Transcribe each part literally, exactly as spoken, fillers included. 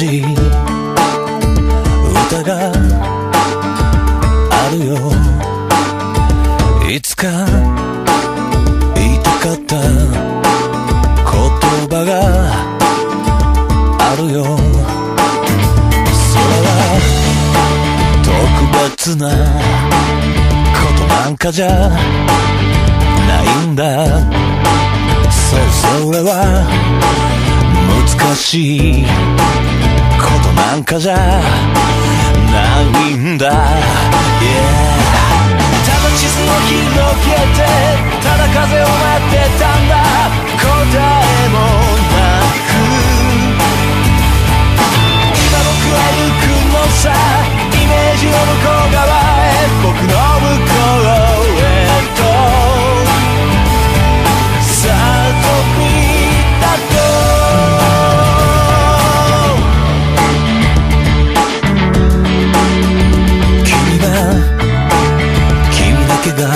しい歌があるよ。いつか言いたかった言葉があるよ。それは特別なことなんかじゃないんだ。そう、それは難しいことなんかじゃないんだ、yeah。 ただ地図を広げてただ風を待ってたんだ。答えもなく今僕は行くのさ、イメージの向こう側へ、僕の向こうへとさあ飛びだと。が教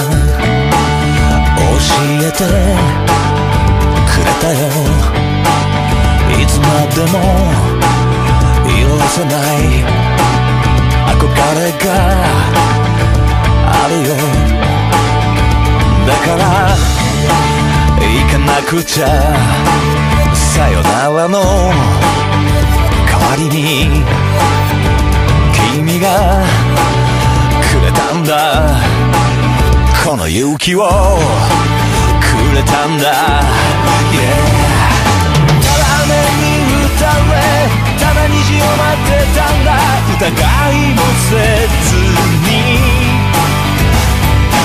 えてくれたよ。いつまでも許せない憧れがあるよ。だから行かなくちゃ、さよならの代わりに君がくれたんだ。この勇気をくれたんだ、yeah。 ただ雨に打たれただ虹を待ってたんだ。疑いもせずに